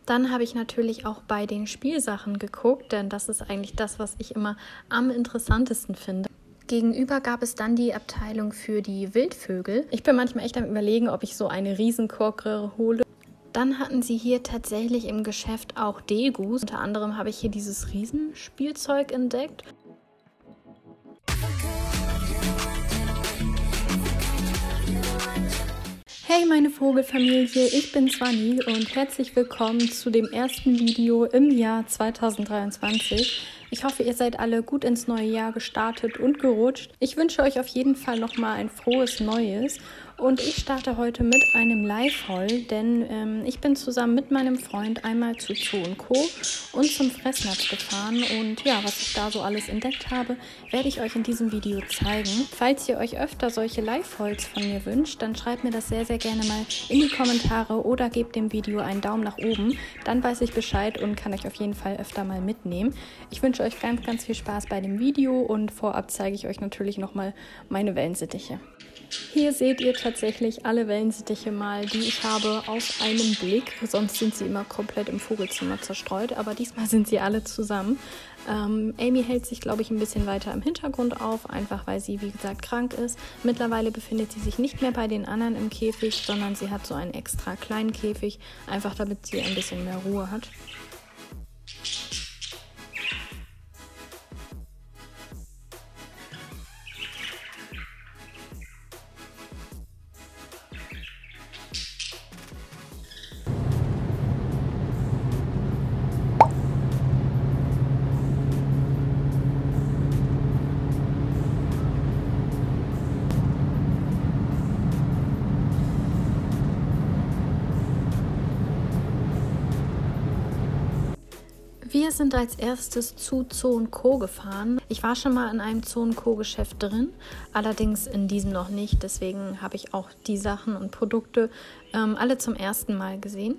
Dann habe ich natürlich auch bei den Spielsachen geguckt, denn das ist eigentlich das, was ich immer am interessantesten finde. Gegenüber gab es dann die Abteilung für die Wildvögel. Ich bin manchmal echt am Überlegen, ob ich so eine Riesenkorkröhre hole. Dann hatten sie hier tatsächlich im Geschäft auch Degus. Unter anderem habe ich hier dieses Riesenspielzeug entdeckt. Hey meine Vogelfamilie, ich bin Swanny und herzlich willkommen zu dem ersten Video im Jahr 2023. Ich hoffe, ihr seid alle gut ins neue Jahr gestartet und gerutscht. Ich wünsche euch auf jeden Fall nochmal ein frohes Neues. Und ich starte heute mit einem Live-Haul, denn ich bin zusammen mit meinem Freund einmal zu Zoo & Co. und zum Fressnapf gefahren. Und ja, was ich da so alles entdeckt habe, werde ich euch in diesem Video zeigen. Falls ihr euch öfter solche Live-Hauls von mir wünscht, dann schreibt mir das sehr, sehr gerne mal in die Kommentare oder gebt dem Video einen Daumen nach oben. Dann weiß ich Bescheid und kann euch auf jeden Fall öfter mal mitnehmen. Ich wünsche euch ganz, ganz viel Spaß bei dem Video und vorab zeige ich euch natürlich nochmal meine Wellensittiche. Hier seht ihr tatsächlich alle Wellensittiche mal, die ich habe, auf einen Blick. Sonst sind sie immer komplett im Vogelzimmer zerstreut, aber diesmal sind sie alle zusammen. Amy hält sich, glaube ich, ein bisschen weiter im Hintergrund auf, einfach weil sie, wie gesagt, krank ist. Mittlerweile befindet sie sich nicht mehr bei den anderen im Käfig, sondern sie hat so einen extra kleinen Käfig, einfach damit sie ein bisschen mehr Ruhe hat. Wir sind als erstes zu Zoo & Co. gefahren. Ich war schon mal in einem Zoo & Co. Geschäft drin, allerdings in diesem noch nicht. Deswegen habe ich auch die Sachen und Produkte alle zum ersten Mal gesehen.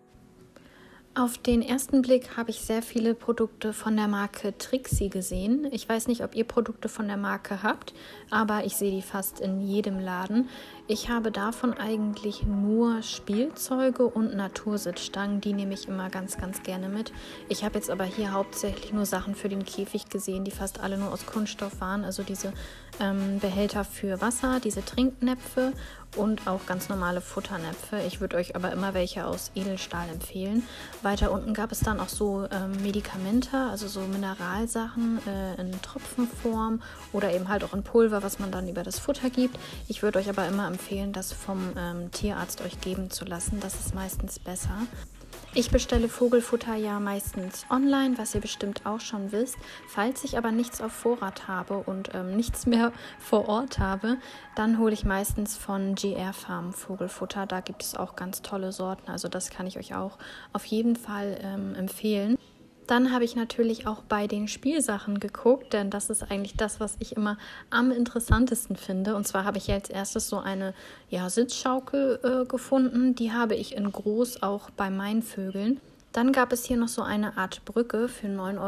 Auf den ersten Blick habe ich sehr viele Produkte von der Marke Trixie gesehen. Ich weiß nicht, ob ihr Produkte von der Marke habt, aber ich sehe die fast in jedem Laden. Ich habe davon eigentlich nur Spielzeuge und Natursitzstangen, die nehme ich immer ganz, ganz gerne mit. Ich habe jetzt aber hier hauptsächlich nur Sachen für den Käfig gesehen, die fast alle nur aus Kunststoff waren. Also diese Behälter für Wasser, diese Trinknäpfe und auch ganz normale Futternäpfe. Ich würde euch aber immer welche aus Edelstahl empfehlen. Weiter unten gab es dann auch so Medikamente, also so Mineralsachen in Tropfenform oder eben halt auch in Pulver, was man dann über das Futter gibt. Ich würde euch aber immer empfehlen, das vom Tierarzt euch geben zu lassen. Das ist meistens besser. Ich bestelle Vogelfutter ja meistens online, was ihr bestimmt auch schon wisst. Falls ich aber nichts auf Vorrat habe und nichts mehr vor Ort habe, dann hole ich meistens von GR Farm Vogelfutter. Da gibt es auch ganz tolle Sorten, also das kann ich euch auch auf jeden Fall empfehlen. Dann habe ich natürlich auch bei den Spielsachen geguckt, denn das ist eigentlich das, was ich immer am interessantesten finde. Und zwar habe ich als erstes so eine Sitzschaukel gefunden. Die habe ich in groß auch bei meinen Vögeln. Dann gab es hier noch so eine Art Brücke für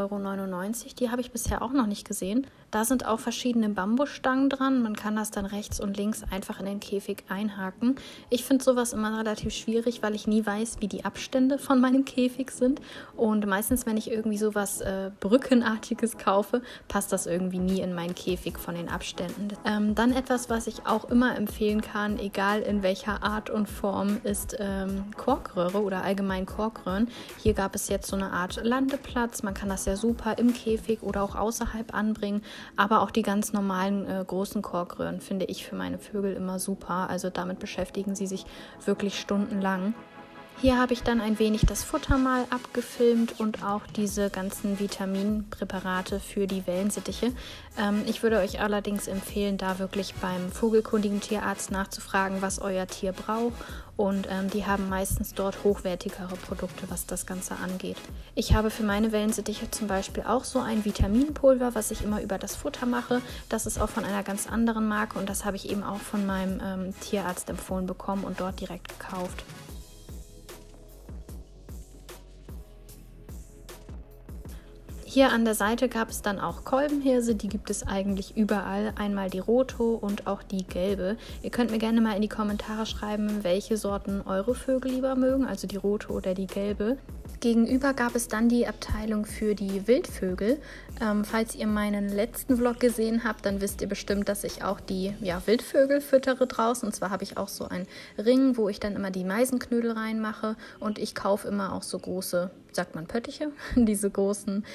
9,99 €. Die habe ich bisher auch noch nicht gesehen. Da sind auch verschiedene Bambusstangen dran. Man kann das dann rechts und links einfach in den Käfig einhaken. Ich finde sowas immer relativ schwierig, weil ich nie weiß, wie die Abstände von meinem Käfig sind. Und meistens, wenn ich irgendwie sowas Brückenartiges kaufe, passt das irgendwie nie in meinen Käfig von den Abständen. Dann etwas, was ich auch immer empfehlen kann, egal in welcher Art und Form, ist Korkröhre oder allgemein Korkröhren. Hier gab es jetzt so eine Art Landeplatz. Man kann das ja super im Käfig oder auch außerhalb anbringen. Aber auch die ganz normalen großen Korkröhren finde ich für meine Vögel immer super. Also damit beschäftigen sie sich wirklich stundenlang. Hier habe ich dann ein wenig das Futter mal abgefilmt und auch diese ganzen Vitaminpräparate für die Wellensittiche. Ich würde euch allerdings empfehlen, da wirklich beim vogelkundigen Tierarzt nachzufragen, was euer Tier braucht. Und die haben meistens dort hochwertigere Produkte, was das Ganze angeht. Ich habe für meine Wellensittiche zum Beispiel auch so ein Vitaminpulver, was ich immer über das Futter mache. Das ist auch von einer ganz anderen Marke und das habe ich eben auch von meinem Tierarzt empfohlen bekommen und dort direkt gekauft. Hier an der Seite gab es dann auch Kolbenhirse, die gibt es eigentlich überall. Einmal die rote und auch die gelbe. Ihr könnt mir gerne mal in die Kommentare schreiben, welche Sorten eure Vögel lieber mögen, also die rote oder die gelbe. Gegenüber gab es dann die Abteilung für die Wildvögel. Falls ihr meinen letzten Vlog gesehen habt, dann wisst ihr bestimmt, dass ich auch die Wildvögel füttere draußen. Und zwar habe ich auch so einen Ring, wo ich dann immer die Meisenknödel reinmache. Und ich kaufe immer auch so große, sagt man Pöttiche, diese großen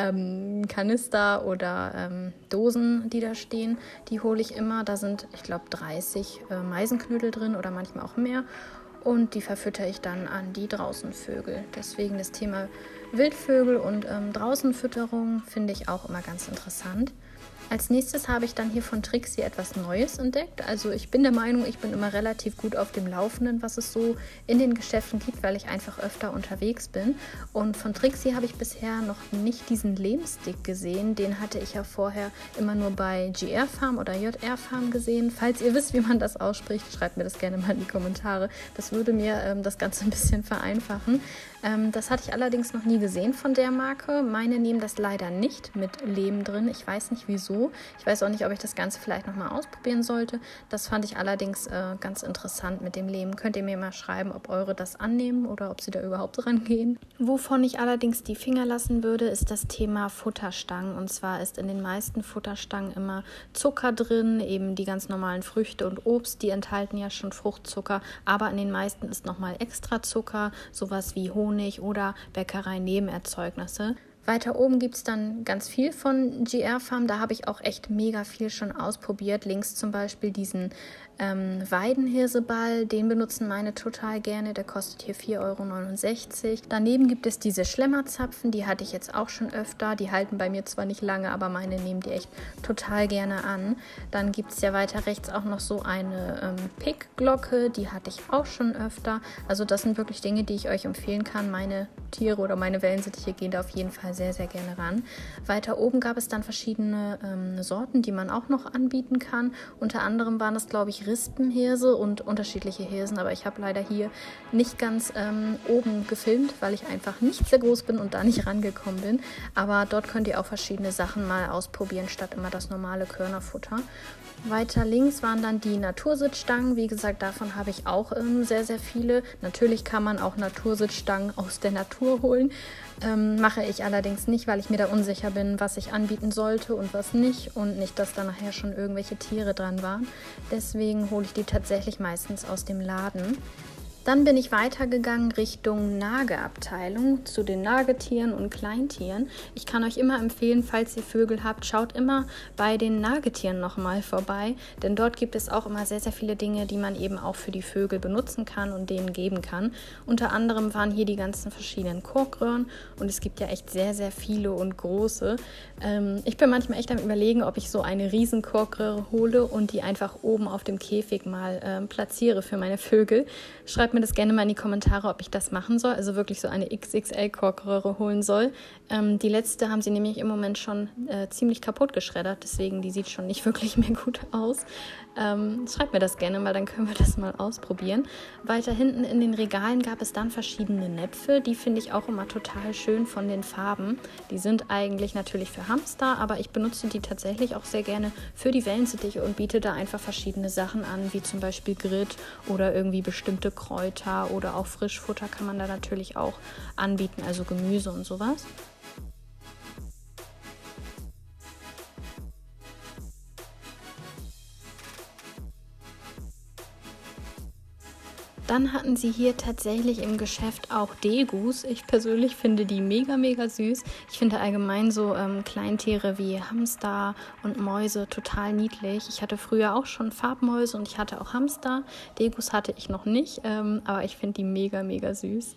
Kanister oder Dosen, die da stehen. Die hole ich immer. Da sind, ich glaube, 30 Meisenknödel drin oder manchmal auch mehr. Und die verfütter ich dann an die Draußenvögel. Deswegen das Thema Wildvögel und Draußenfütterung finde ich auch immer ganz interessant. Als nächstes habe ich dann hier von Trixie etwas Neues entdeckt. Also ich bin der Meinung, ich bin immer relativ gut auf dem Laufenden, was es so in den Geschäften gibt, weil ich einfach öfter unterwegs bin. Und von Trixie habe ich bisher noch nicht diesen Lehmstick gesehen. Den hatte ich ja vorher immer nur bei GR Farm oder JR Farm gesehen. Falls ihr wisst, wie man das ausspricht, schreibt mir das gerne mal in die Kommentare. Das würde mir das Ganze ein bisschen vereinfachen. Das hatte ich allerdings noch nie gesehen von der Marke. Meine nehmen das leider nicht mit Lehm drin. Ich weiß nicht wieso. Ich weiß auch nicht, ob ich das Ganze vielleicht nochmal ausprobieren sollte. Das fand ich allerdings ganz interessant mit dem Lehm. Könnt ihr mir mal schreiben, ob eure das annehmen oder ob sie da überhaupt dran gehen. Wovon ich allerdings die Finger lassen würde, ist das Thema Futterstangen. Und zwar ist in den meisten Futterstangen immer Zucker drin, eben die ganz normalen Früchte und Obst. Die enthalten ja schon Fruchtzucker, aber in den meisten ist nochmal extra Zucker, sowas wie Honig oder Bäckerei-Nebenerzeugnisse. Weiter oben gibt es dann ganz viel von GR Farm. Da habe ich auch echt mega viel schon ausprobiert. Links zum Beispiel diesen Weidenhirseball. Den benutzen meine total gerne. Der kostet hier 4,69 €. Daneben gibt es diese Schlemmerzapfen. Die hatte ich jetzt auch schon öfter. Die halten bei mir zwar nicht lange, aber meine nehmen die echt total gerne an. Dann gibt es ja weiter rechts auch noch so eine Pickglocke. Die hatte ich auch schon öfter. Also das sind wirklich Dinge, die ich euch empfehlen kann. Meine Tiere oder meine Wellensittiche gehen da auf jeden Fall sehr, sehr gerne ran. Weiter oben gab es dann verschiedene Sorten, die man auch noch anbieten kann. Unter anderem waren das, glaube ich, Rispenhirse und unterschiedliche Hirsen, aber ich habe leider hier nicht ganz oben gefilmt, weil ich einfach nicht sehr groß bin und da nicht rangekommen bin. Aber dort könnt ihr auch verschiedene Sachen mal ausprobieren, statt immer das normale Körnerfutter. Weiter links waren dann die Natursitzstangen. Wie gesagt, davon habe ich auch sehr, sehr viele. Natürlich kann man auch Natursitzstangen aus der Natur holen. Mache ich allerdings nicht, weil ich mir da unsicher bin, was ich anbieten sollte und was nicht. Und nicht, dass da nachher schon irgendwelche Tiere dran waren. Deswegen hole ich die tatsächlich meistens aus dem Laden. Dann bin ich weitergegangen Richtung Nageabteilung zu den Nagetieren und Kleintieren. Ich kann euch immer empfehlen, falls ihr Vögel habt, schaut immer bei den Nagetieren nochmal vorbei, denn dort gibt es auch immer sehr, sehr viele Dinge, die man eben auch für die Vögel benutzen kann und denen geben kann. Unter anderem waren hier die ganzen verschiedenen Korkröhren und es gibt ja echt sehr, sehr viele und große. Ich bin manchmal echt am Überlegen, ob ich so eine riesen Korkröhre hole und die einfach oben auf dem Käfig mal platziere für meine Vögel. Schreibt mir das gerne mal in die Kommentare, ob ich das machen soll, also wirklich so eine XXL-Korkröhre holen soll. Die letzte haben sie nämlich im Moment schon ziemlich kaputt geschreddert, deswegen die sieht schon nicht wirklich mehr gut aus. Schreibt mir das gerne mal, dann können wir das mal ausprobieren. Weiter hinten in den Regalen gab es dann verschiedene Näpfe, die finde ich auch immer total schön von den Farben. Die sind eigentlich natürlich für Hamster, aber ich benutze die tatsächlich auch sehr gerne für die Wellensittiche und biete da einfach verschiedene Sachen an, wie zum Beispiel Grit oder irgendwie bestimmte Kräuter oder auch Frischfutter kann man da natürlich auch anbieten, also Gemüse und sowas. Dann hatten sie hier tatsächlich im Geschäft auch Degus. Ich persönlich finde die mega, mega süß. Ich finde allgemein so Kleintiere wie Hamster und Mäuse total niedlich. Ich hatte früher auch schon Farbmäuse und ich hatte auch Hamster. Degus hatte ich noch nicht, aber ich finde die mega, mega süß.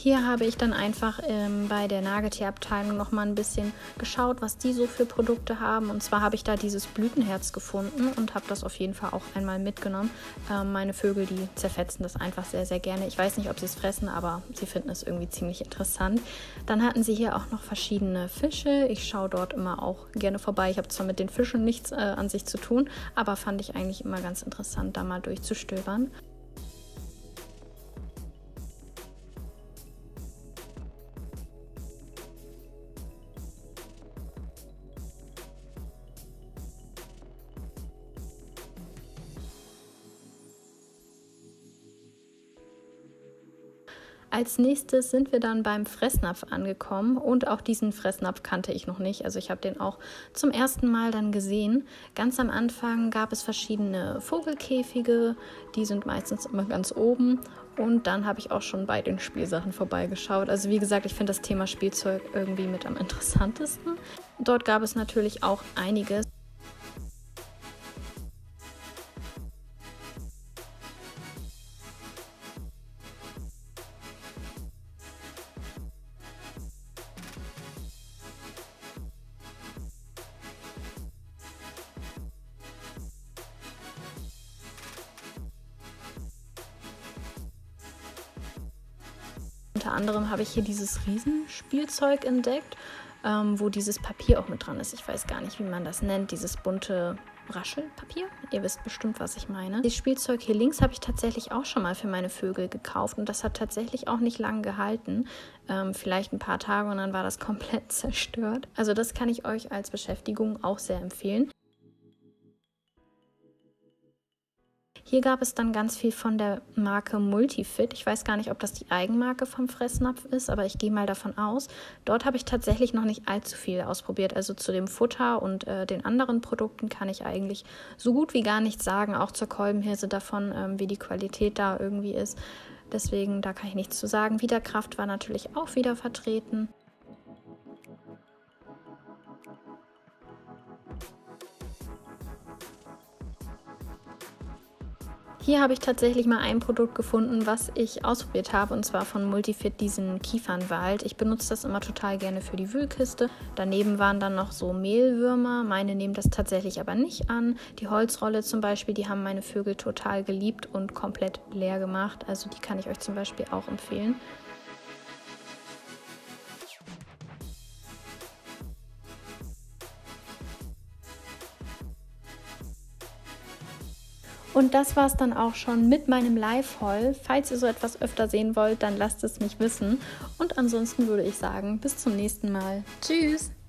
Hier habe ich dann einfach bei der Nagetierabteilung noch mal ein bisschen geschaut, was die so für Produkte haben. Und zwar habe ich da dieses Blütenherz gefunden und habe das auf jeden Fall auch einmal mitgenommen. Meine Vögel, die zerfetzen das einfach sehr, sehr gerne. Ich weiß nicht, ob sie es fressen, aber sie finden es irgendwie ziemlich interessant. Dann hatten sie hier auch noch verschiedene Fische. Ich schaue dort immer auch gerne vorbei. Ich habe zwar mit den Fischen nichts an sich zu tun, aber fand ich eigentlich immer ganz interessant, da mal durchzustöbern. Als nächstes sind wir dann beim Fressnapf angekommen und auch diesen Fressnapf kannte ich noch nicht. Also ich habe den auch zum ersten Mal dann gesehen. Ganz am Anfang gab es verschiedene Vogelkäfige, die sind meistens immer ganz oben. Und dann habe ich auch schon bei den Spielsachen vorbeigeschaut. Also wie gesagt, ich finde das Thema Spielzeug irgendwie mit am interessantesten. Dort gab es natürlich auch einiges. Unter anderem habe ich hier dieses Riesenspielzeug entdeckt, wo dieses Papier auch mit dran ist. Ich weiß gar nicht, wie man das nennt, dieses bunte Raschelpapier. Ihr wisst bestimmt, was ich meine. Das Spielzeug hier links habe ich tatsächlich auch schon mal für meine Vögel gekauft und das hat tatsächlich auch nicht lange gehalten. Vielleicht ein paar Tage und dann war das komplett zerstört. Also das kann ich euch als Beschäftigung auch sehr empfehlen. Hier gab es dann ganz viel von der Marke Multifit. Ich weiß gar nicht, ob das die Eigenmarke vom Fressnapf ist, aber ich gehe mal davon aus. Dort habe ich tatsächlich noch nicht allzu viel ausprobiert. Also zu dem Futter und den anderen Produkten kann ich eigentlich so gut wie gar nichts sagen. Auch zur Kolbenhirse davon, wie die Qualität da irgendwie ist. Deswegen, da kann ich nichts zu sagen. Widerkraft war natürlich auch wieder vertreten. Hier habe ich tatsächlich mal ein Produkt gefunden, was ich ausprobiert habe, und zwar von Multifit, diesen Kiefernwald. Ich benutze das immer total gerne für die Wühlkiste. Daneben waren dann noch so Mehlwürmer. Meine nehmen das tatsächlich aber nicht an. Die Holzrolle zum Beispiel, die haben meine Vögel total geliebt und komplett leer gemacht. Also die kann ich euch zum Beispiel auch empfehlen. Und das war es dann auch schon mit meinem Live-Haul. Falls ihr so etwas öfter sehen wollt, dann lasst es mich wissen. Und ansonsten würde ich sagen, bis zum nächsten Mal. Tschüss!